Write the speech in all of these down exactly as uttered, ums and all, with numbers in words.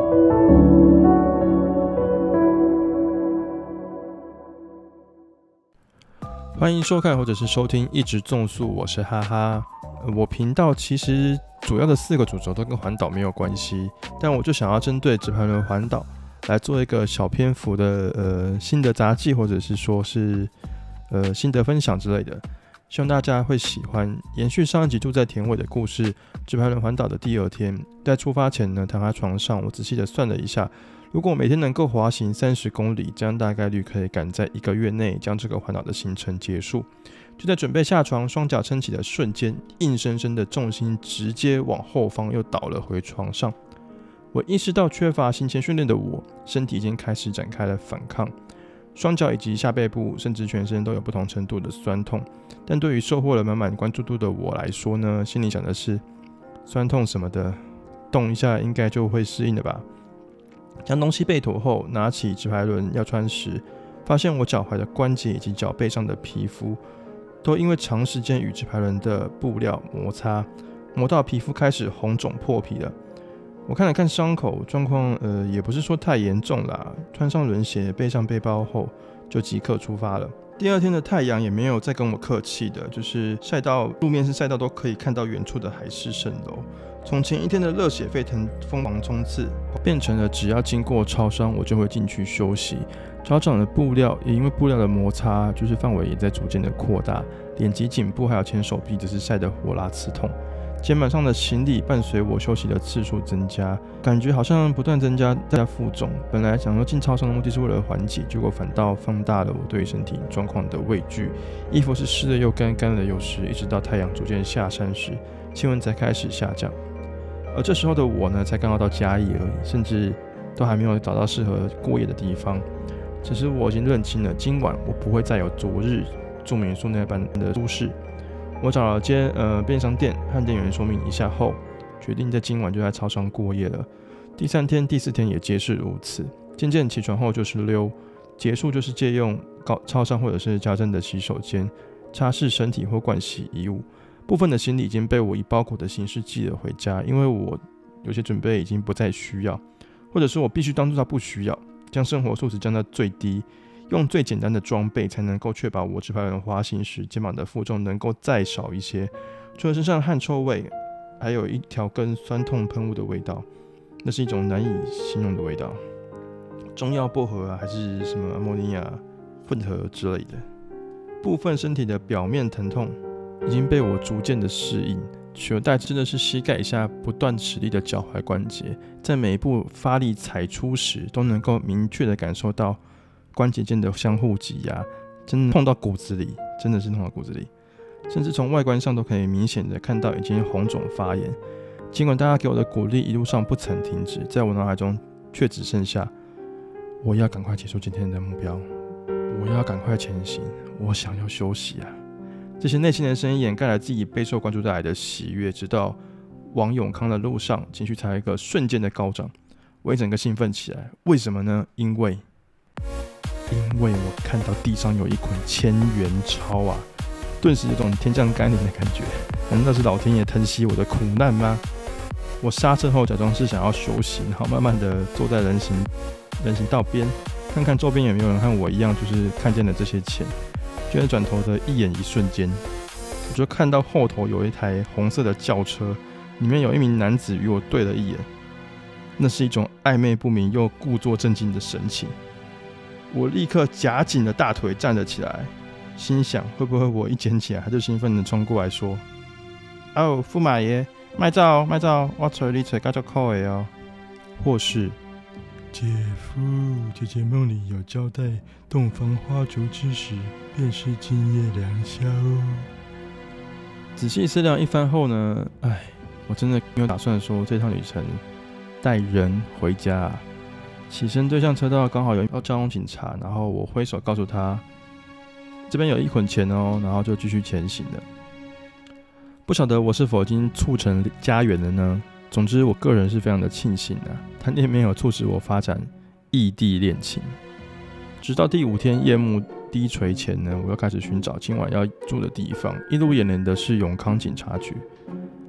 欢迎收看或者是收听一直纵速，我是哈哈。我频道其实主要的四个主轴都跟环岛没有关系，但我就想要针对直排轮环岛来做一个小篇幅的呃心得杂记，或者是说是呃心得分享之类的，希望大家会喜欢。延续上一集住在田尾的故事，直排轮环岛的第二天，在出发前呢，躺在床上，我仔细的算了一下。如果我每天能够滑行三十公里，这样大概率可以赶在一个月内将这个环岛的行程结束。就在准备下床，双脚撑起的瞬间，硬生生的重心直接往后方又倒了回床上。我意识到缺乏行前训练的我，身体已经开始展开了反抗，双脚以及下背部，甚至全身都有不同程度的酸痛。但对于收获了满满关注度的我来说呢，心里想的是，酸痛什么的，动一下应该就会适应了吧。将东西备妥后，拿起直排轮要穿时，发现我脚踝的关节以及脚背上的皮肤，都因为长时间与直排轮的布料摩擦，磨到皮肤开始红肿破皮了。我看了看伤口，状况呃也不是说太严重啦。穿上轮鞋，背上背包后，就即刻出发了。第二天的太阳也没有再跟我客气的，就是晒到路面是晒到都可以看到远处的海市蜃楼。从前一天的热血沸腾、疯狂冲刺，变成了只要经过超商，我就会进去休息。脚掌的布料也因为布料的摩擦，就是范围也在逐渐的扩大，脸及颈部还有前手臂则是晒得火辣刺痛。肩膀上的行李伴随我休息的次数增加，感觉好像不断增加在负重。本来想说进超商的目的是为了缓解，结果反倒放大了我对身体状况的畏惧。衣服是湿的又干，干了又湿，一直到太阳逐渐下山时，气温才开始下降。而这时候的我呢，才刚好到嘉义而已，甚至都还没有找到适合过夜的地方。只是我已经认清了，今晚我不会再有昨日住民宿那般的舒适。我找了间呃便利商店，和店员说明一下后，决定在今晚就在超商过夜了。第三天、第四天也皆是如此。渐渐起床后就是溜，结束就是借用超商或者是家政的洗手间擦拭身体或盥洗衣物。部分的行李已经被我以包裹的形式寄了回家，因为我有些准备已经不再需要，或者是我必须当作它不需要，将生活素质降到最低，用最简单的装备才能够确保我直排轮滑行时肩膀的负重能够再少一些。除了身上的汗臭味，还有一条根酸痛喷雾的味道，那是一种难以形容的味道，中药薄荷啊，还是什么阿莫尼亚混合之类的。部分身体的表面疼痛已经被我逐渐的适应，取而代之的是膝盖以下不断使力的脚踝关节，在每一步发力踩出时，都能够明确的感受到关节间的相互挤压，真的碰到骨子里，真的是碰到骨子里，甚至从外观上都可以明显的看到已经红肿发炎。尽管大家给我的鼓励一路上不曾停止，在我脑海中却只剩下我要赶快结束今天的目标，我要赶快前行，我想要休息啊。这些内心的声音掩盖了自己备受关注带来的喜悦，直到往永康的路上，情绪才有一个瞬间的高涨，我一整个兴奋起来。为什么呢？因为因为我看到地上有一捆千元钞啊，顿时有种天降甘霖的感觉。难道是老天爷疼惜我的苦难吗？我刹车后假装是想要休息，然后慢慢的坐在人行人行道边，看看周边有没有人和我一样，就是看见了这些钱。就在转头的一眼一瞬间，我就看到后头有一台红色的轿车，里面有一名男子与我对了一眼，那是一种暧昧不明又故作镇静的神情。我立刻夹紧了大腿站了起来，心想会不会我一捡起来，他就兴奋地冲过来说：“哦，驸马爷，卖照卖照，我找你找较靠的哦。”或是姐夫，姐姐梦里有交代，洞房花烛之时，便是今夜良宵哦。仔细思量一番后呢，哎，我真的没有打算说这趟旅程带人回家啊。起身对向车道，刚好有交通警察，然后我挥手告诉他，这边有一捆钱哦，然后就继续前行了。不晓得我是否已经促成家园了呢？总之，我个人是非常的庆幸啊，谈恋没有促使我发展异地恋情。直到第五天夜幕低垂前呢，我又开始寻找今晚要住的地方。一路眼帘的是永康警察局，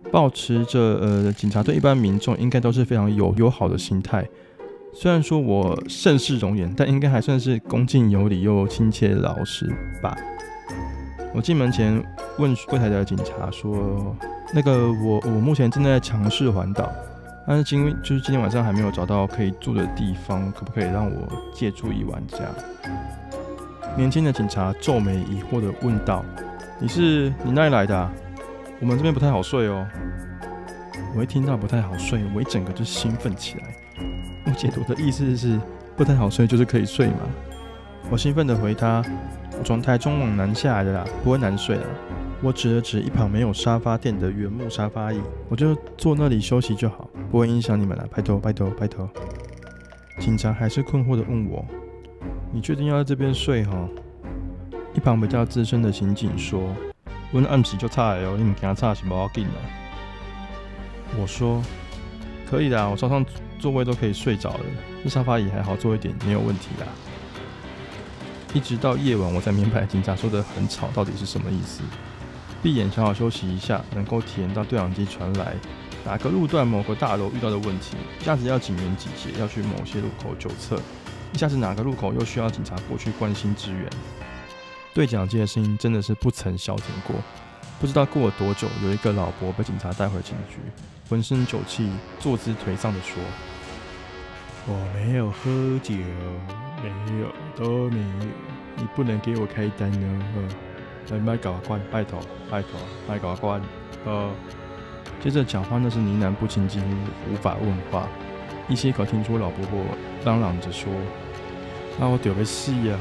抱持着呃警察对一般民众应该都是非常有友好的心态。虽然说我盛世容颜，但应该还算是恭敬有礼又亲切老实吧。我进门前问柜台的警察说：“那个我我目前正在尝试环岛，但是今就是今天晚上还没有找到可以住的地方，可不可以让我借住一晚家？”年轻的警察皱眉疑惑地问道：“你是你哪里来的啊？我们这边不太好睡哦。”我一听到不太好睡，我一整个就兴奋起来。我解读的意思是不太好睡就是可以睡嘛？我兴奋地回他：“我从台中往南下来的啦，不会难睡啦。”我指了指一旁没有沙发垫的原木沙发椅，我就坐那里休息就好，不会影响你们啦，拜托拜托拜托。警察还是困惑地问我：“你确定要在这边睡齁？”一旁比较资深的刑警说：“阮暗时就差的哦，你唔惊差是无要紧的。”我说：“可以的，我床上座位都可以睡着了，这沙发椅还好坐一点，没有问题啦。”一直到夜晚，我才明白警察说的很吵到底是什么意思。闭眼想好休息一下，能够体验到对讲机传来哪个路段某个大楼遇到的问题，一下子要警员集结，要去某些路口纠测，一下子哪个路口又需要警察过去关心支援。对讲机的声音真的是不曾消停过。不知道过了多久，有一个老伯被警察带回警局，浑身酒气，坐姿颓丧地说：“我没有喝酒，没有，都没有，你不能给我开单哦。来，卖搞关，拜托，拜托，卖搞关。”呃，接着讲话那是呢喃不清，几乎无法问话。一些可听出老伯伯嚷嚷着说：“啊，我就要死啊！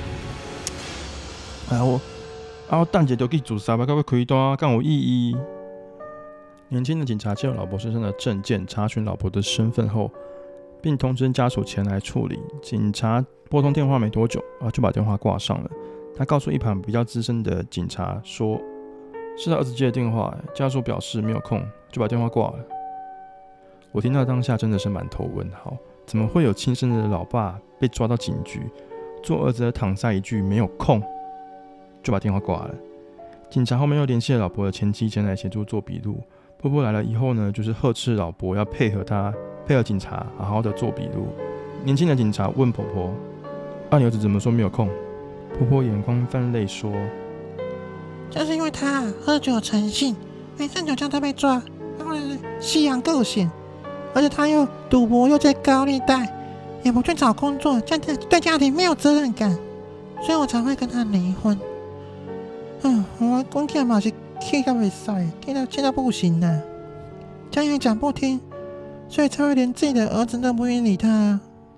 吼，啊我。”啊！我等下就去自杀吧，到尾开单，干有意义？年轻的警察借了老伯身上的证件，查询老伯的身份后，并通知家属前来处理。警察拨通电话没多久，啊，就把电话挂上了。他告诉一旁比较资深的警察说：“是他儿子接的电话，家属表示没有空，就把电话挂了。”我听到当下真的是满头问号，怎么会有亲生的老爸被抓到警局，做儿子的搪塞一句没有空？就把电话挂了。警察后面又联系了老伯的前妻前来协助做笔录。婆婆来了以后呢，就是呵斥老伯要配合他，配合警察好好的做笔录。年轻的警察问婆婆：“啊，你儿子怎么说没有空？”婆婆眼光泛泪说：“ 就是因为他喝酒成性，没趁酒叫他被抓，然后西洋个性，而且他又赌博又在高利贷，也不去找工作，这样对家庭没有责任感，所以我才会跟他离婚。”嗯，我讲起来嘛是气到袂使，气到气到不行啊！讲也讲不听，所以才会连自己的儿子都不愿意理他。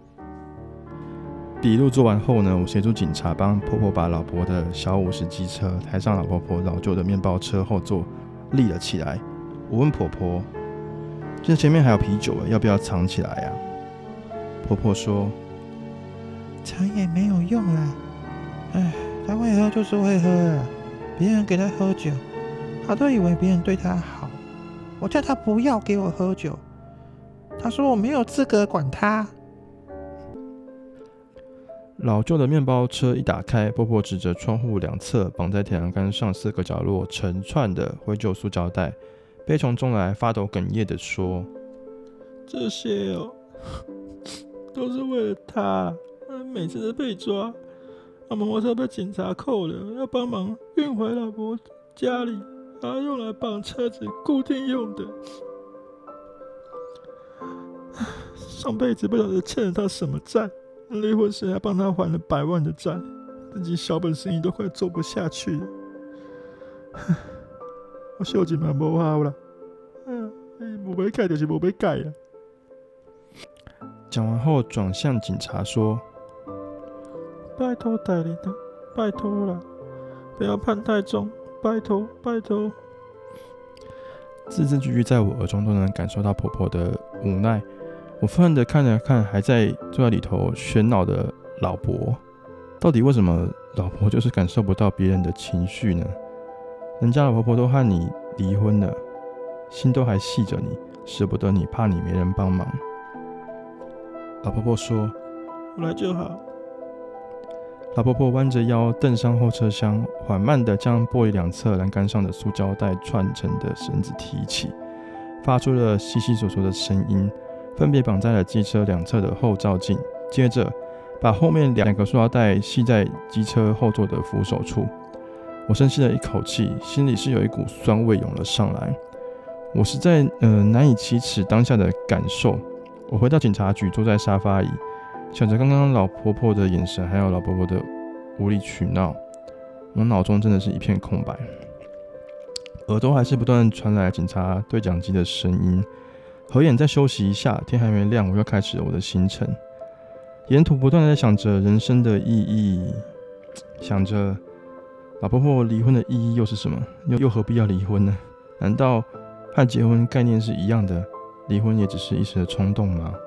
笔录做完后呢，我协助警察帮婆婆把老伯的小五十机车抬上老婆婆老旧的面包车后座，立了起来。我问婆婆：“这前面还有啤酒，要不要藏起来啊？”婆婆说：“ 藏也没有用啦，哎，他会喝就是会喝啊。别人给他喝酒，他都以为别人对他好。我叫他不要给我喝酒，他说我没有资格管他。” 老旧的面包车一打开，婆婆指着窗户两侧绑在铁栏杆上四个角落成串的灰旧塑胶袋，悲从中来，发抖哽咽地说：“这些哦，都是为了他，每次都被抓。摩托车被警察扣了，要帮忙运回老婆家里，然后用来绑车子固定用的。上辈子不晓得欠了他什么债，离婚时还帮他还了百万的债，自己小本生意都快做不下去了。我手劲嘛无效啦，嗯，无要改就是无要改啦。”讲完后转向警察说：“拜托代理的，拜托了，不要判太重，拜托拜托。”字字句句在我耳中都能感受到婆婆的无奈。我愤恨地看了看还在坐在里头喧闹的老伯，到底为什么老婆就是感受不到别人的情绪呢？人家的婆婆都和你离婚了，心都还系着你，舍不得你，怕你没人帮忙。老婆婆说：“我来就好。” 老婆婆弯着腰蹬上后车厢，缓慢地将玻璃两侧栏杆上的塑胶带串成的绳子提起，发出了悉悉索索的声音，分别绑在了机车两侧的后照镜，接着把后面两个塑胶带系在机车后座的扶手处。我深吸了一口气，心里是有一股酸味涌了上来。我实在呃难以启齿当下的感受。我回到警察局，坐在沙发椅，想着刚刚老婆婆的眼神，还有老婆婆的无理取闹，我脑中真的是一片空白。耳朵还是不断传来警察对讲机的声音。合眼再休息一下，天还没亮，我又开始了我的行程。沿途不断地在想着人生的意义，想着老婆婆离婚的意义又是什么？又又何必要离婚呢？难道和结婚概念是一样的？离婚也只是一时的冲动吗？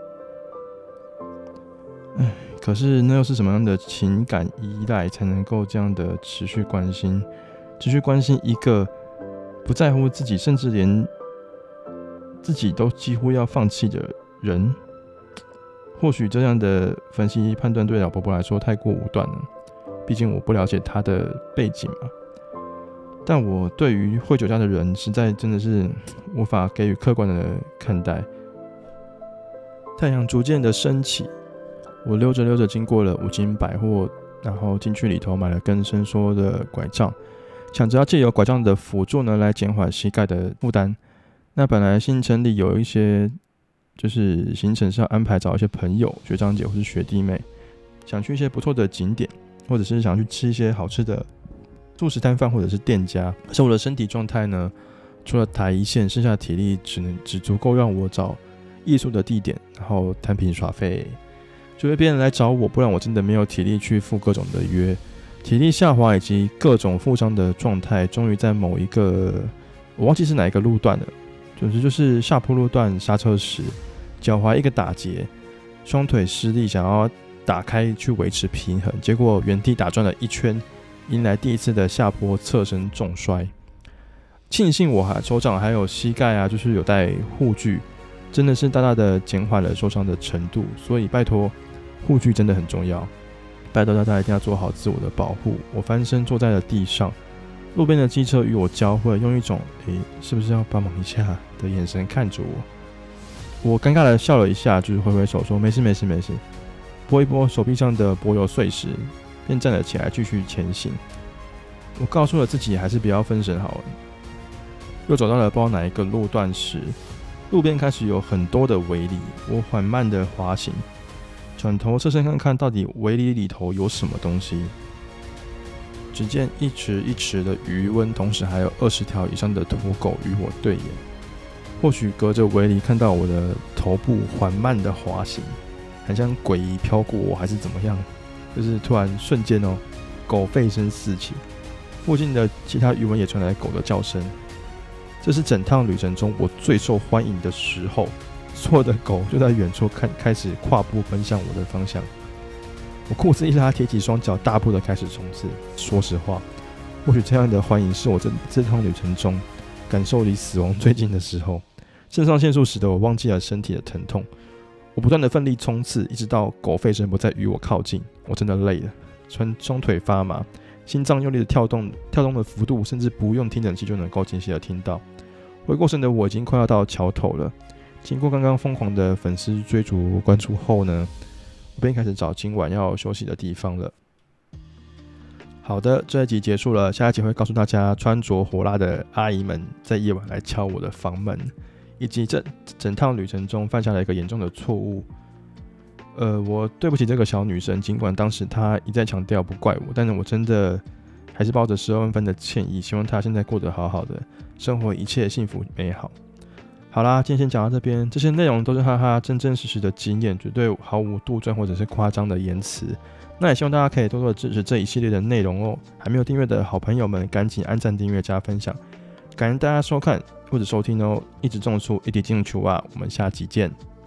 唉，可是那又是什么样的情感依赖才能够这样的持续关心，持续关心一个不在乎自己，甚至连自己都几乎要放弃的人？或许这样的分析判断对老婆婆来说太过武断了，毕竟我不了解她的背景嘛。但我对于会酒驾的人，实在真的是无法给予客观的看待。太阳逐渐的升起，我溜着溜着经过了五金百货，然后进去里头买了根伸缩的拐杖，想着要借由拐杖的辅助呢，来减缓膝盖的负担。那本来行程里有一些，就是行程是要安排找一些朋友、学长姐或是学弟妹，想去一些不错的景点，或者是想去吃一些好吃的素食摊贩或者是店家。可是我的身体状态呢，除了抬一线，剩下的体力只能只足够让我找艺术的地点，然后摊平耍废，除非别人来找我，不然我真的没有体力去赴各种的约。体力下滑以及各种负伤的状态，终于在某一个我忘记是哪一个路段了，就是就是下坡路段刹车时，脚踝一个打结，双腿失力，想要打开去维持平衡，结果原地打转了一圈，迎来第一次的下坡侧身重摔。庆幸我还手掌还有膝盖啊，就是有带护具，真的是大大的减缓了受伤的程度。所以拜托，护具真的很重要，拜托大家一定要做好自我的保护。我翻身坐在了地上，路边的机车与我交汇，用一种诶、欸、是不是要帮忙一下的眼神看着我。我尴尬的笑了一下，就是挥挥手说没事没事没事，拨一拨手臂上的柏油碎石，便站了起来继续前行。我告诉了自己还是不要分神好了。又走到了不知道哪一个路段时，路边开始有很多的围篱，我缓慢的滑行，转头侧身看看到底围篱里头有什么东西。只见一池一池的鱼塭，同时还有二十条以上的土狗与我对眼。或许隔着围篱看到我的头部缓慢的滑行，很像诡异飘过我，还是怎么样？就是突然瞬间哦，狗吠声四起，附近的其他鱼塭也传来狗的叫声。这是整趟旅程中我最受欢迎的时候，所有的狗就在远处看开始跨步奔向我的方向。我裤子一拉，铁起双脚，大步的开始冲刺。说实话，或许这样的欢迎是我 这, 这趟旅程中感受离死亡最近的时候。肾上腺素使得我忘记了身体的疼痛，我不断的奋力冲刺，一直到狗吠声不再与我靠近。我真的累了，双双腿发麻，心脏用力的跳动，跳动的幅度甚至不用听诊器就能够清晰的听到。回过神的我已经快要到桥头了。经过刚刚疯狂的粉丝追逐关注后呢，我便开始找今晚要休息的地方了。好的，这一集结束了，下一集会告诉大家穿着火辣的阿姨们在夜晚来敲我的房门，以及这整趟旅程中犯下了一个严重的错误。呃，我对不起这个小女生，尽管当时她一再强调不怪我，但是我真的还是抱着十二万分的歉意，希望她现在过得好好的，生活一切幸福美好。好啦，今天先讲到这边，这些内容都是哈哈真真实实的经验，绝对毫无杜撰或者是夸张的言辞。那也希望大家可以多多支持这一系列的内容哦。还没有订阅的好朋友们，赶紧按赞、订阅、加分享。感谢大家收看或者收听哦，一直种树，一起进球啊！我们下集见。